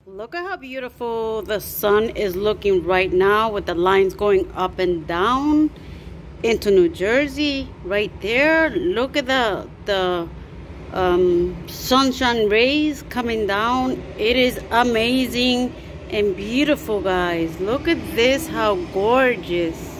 Look at how beautiful the sun is looking right now with the lines going up and down into New Jersey right there. Look at the sunshine rays coming down. It is amazing and beautiful, guys. Look at this, how gorgeous.